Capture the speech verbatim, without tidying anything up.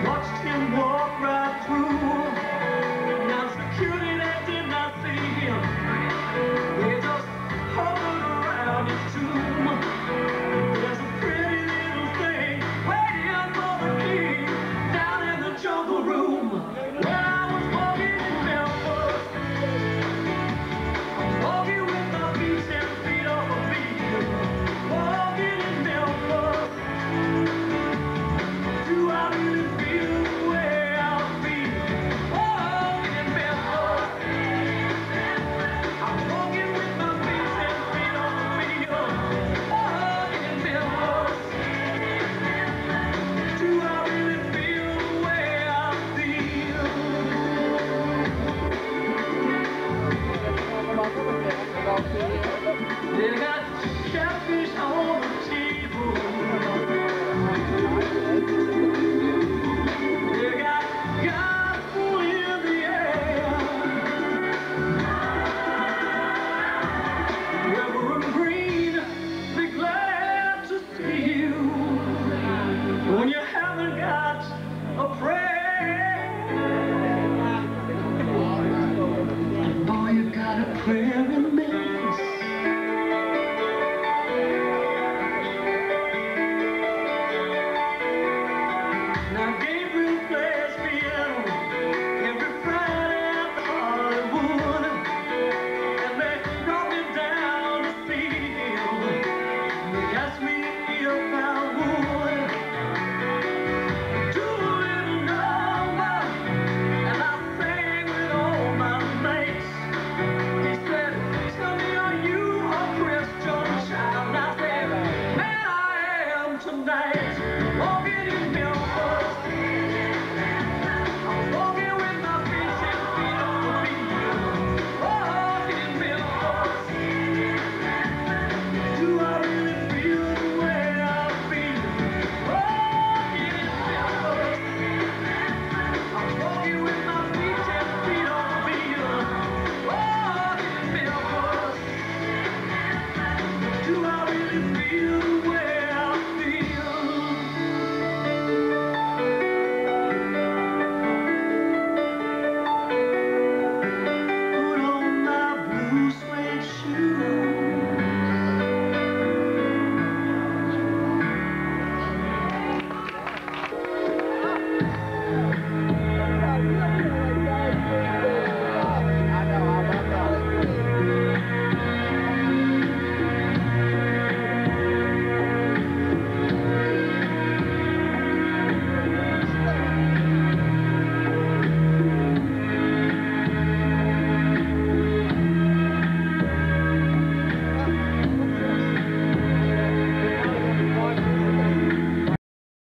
Watched him walk right through. Now security that did not see him. They just hovered around his tomb. There's a pretty little thing waiting for the king down in the jungle room. When I was walking in Memphis, walking with my feet ten feet off a field. Walking in Memphis, do I really feel the way I feel? Walking in Memphis, I'm walking with my feet ten feet off the field. Walking in Memphis, do I really feel the way I feel? They got catfish on the table. They got gospel in the air. Reverend Green, be glad to see you. When you haven't got a prayer, and boy, you got a prayer in Memphis. Now